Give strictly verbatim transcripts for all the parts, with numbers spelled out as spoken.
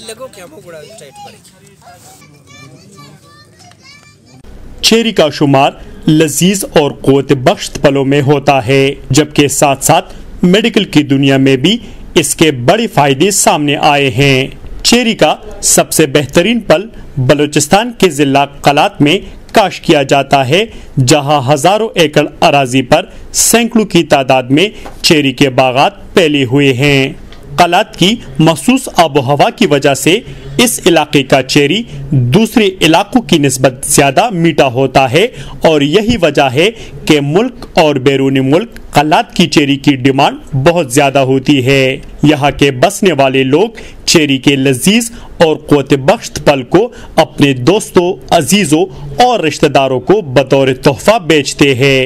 Cherry کا شمار لذیذ اور قوت بخش پلوں میں ہوتا ہے، جبکہ ساتھ ساتھ میڈیکل کی دنیا میں بھی اس کے بڑے فائدے سامنے آئے ہیں۔ چیری کا سب سے بہترین پل بلوچستان کے ضلع قلات میں کاشت کیا جاتا ہے، جہاں ہزاروں ایکڑ اراضی پر سینکڑوں کی تعداد میں چیری کے باغات پھیلے ہوئے ہیں۔ قلات کی مخصوص آب و ہوا کی وجہ سے اس علاقے کا چیری دوسرے علاقوں کی نسبت زیادہ میٹھا ہوتا ہے، اور یہی وجہ ہے کہ ملک اور بیرون ملک قلات کی چیری کی ڈیمانڈ بہت زیادہ ہوتی ہے۔ یہاں کے بسنے والے لوگ چیری کے لذیذ اور قوت بخش پھل کو اپنے دوستوں، عزیزوں اور رشتہ داروں کو بطور تحفہ بیچتے ہیں۔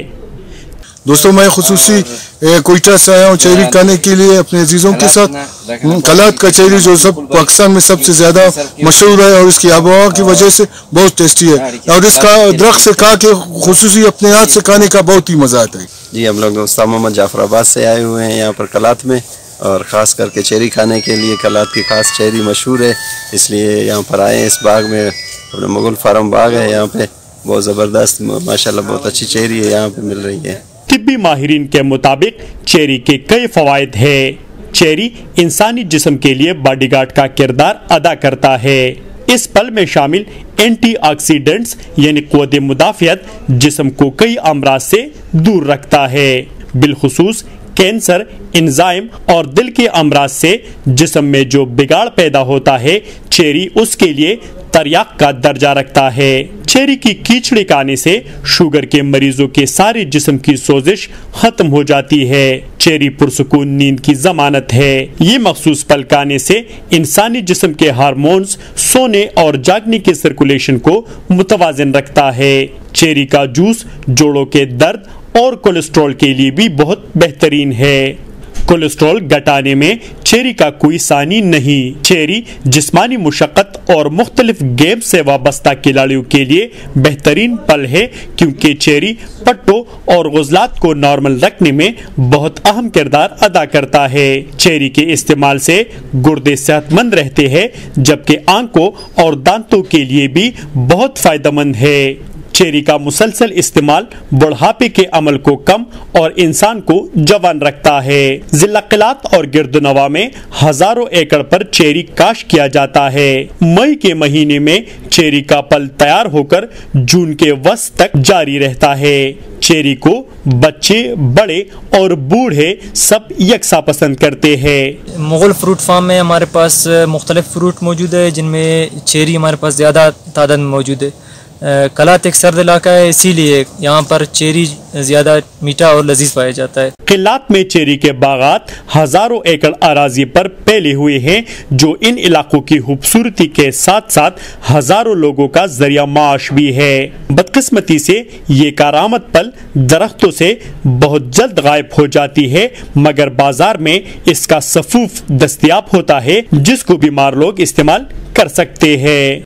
دوستوں، میں خصوصی کوئٹہ سے آیا ہوں چیری کھانے کے لیے اپنے عزیزوں کے ساتھ۔ قلات کا چیری جو سب پاکستان میں سب سے زیادہ مشہور ہے اور اس کی آب و ہوا کی وجہ سے بہت ٹیسٹی ہے، اور اس کا درخت سے کھا کے خصوصی اپنے ہاتھ سے کھانے کا بہت ہی مزہ آتا ہے۔ جی، ہم لوگ استاد محمد جعفر آباد سے آئے ہوئے ہیں یہاں پر قلات میں، اور خاص کر کے چیری کھانے کے لیے۔ قلات کی خاص چیری مشہور ہے، اس لیے یہاں پر آئے ہیں۔ اس باغ میں اپنے مغل فارم باغ ہے، یہاں پہ بہت زبردست ماشاءاللہ بہت اچھی چیری ہے یہاں پہ مل رہی ہے۔ طبی ماہرین کے مطابق چیری کے کئی فوائد ہیں۔ چیری انسانی جسم کے لیے باڈی گارڈ کا کردار ادا کرتا ہے۔ اس پھل میں شامل اینٹی آکسیڈنٹس یعنی قوت مدافعت جسم کو کئی امراض سے دور رکھتا ہے، بالخصوص کینسر، انزائم اور دل کے امراض سے جسم میں جو بگاڑ پیدا ہوتا ہے، چیری اس کے لیے تریاق کا درجہ رکھتا ہے۔ چیری کی کیچڑی کھانے سے شوگر کے مریضوں کے سارے جسم کی سوزش ختم ہو جاتی ہے۔ چیری پرسکون نیند کی ضمانت ہے۔ یہ مخصوص پھل کھانے سے انسانی جسم کے ہارمونز سونے اور جاگنے کی سرکولیشن کو متوازن رکھتا ہے۔ چیری کا جوس جوڑوں کے درد اور کولیسٹرول کے لیے بھی بہت بہترین ہے۔ کولیسٹرول گھٹانے میں چیری کا کوئی ثانی نہیں۔ چیری جسمانی مشقت اور مختلف گیم سے وابستہ کھلاڑیوں کے لیے بہترین پھل ہے، کیونکہ چیری پٹوں اور عضلات کو نارمل رکھنے میں بہت اہم کردار ادا کرتا ہے۔ چیری کے استعمال سے گردے صحت مند رہتے ہیں، جبکہ آنکھوں اور دانتوں کے لیے بھی بہت فائدہ مند ہے۔ چیری کا مسلسل استعمال بڑھاپے کے عمل کو کم اور انسان کو جوان رکھتا ہے۔ ضلع قلات اور گرد و نواح میں ہزاروں ایکڑ پر چیری کاشت کیا جاتا ہے۔ مئی کے مہینے میں چیری کا پھل تیار ہو کر جون کے وسط تک جاری رہتا ہے۔ چیری کو بچے، بڑے اور بوڑھے سب یکساں پسند کرتے ہیں۔ مغل فروٹ فارم میں ہمارے پاس مختلف فروٹ موجود ہے، جن میں چیری ہمارے پاس زیادہ تعداد میں موجود ہے۔ قلات ایک سرد علاقہ ہے، اسی لیے یہاں پر چیری زیادہ میٹھا اور لذیذ پایا جاتا ہے۔ قلات میں چیری کے باغات ہزاروں ایکڑ اراضی پر پھیلے ہوئے ہیں، جو ان علاقوں کی خوبصورتی کے ساتھ ساتھ ہزاروں لوگوں کا ذریعہ معاش بھی ہے۔ بدقسمتی سے یہ کارآمد پھل درختوں سے بہت جلد غائب ہو جاتی ہے، مگر بازار میں اس کا صفوف دستیاب ہوتا ہے، جس کو بیمار لوگ استعمال کر سکتے ہیں۔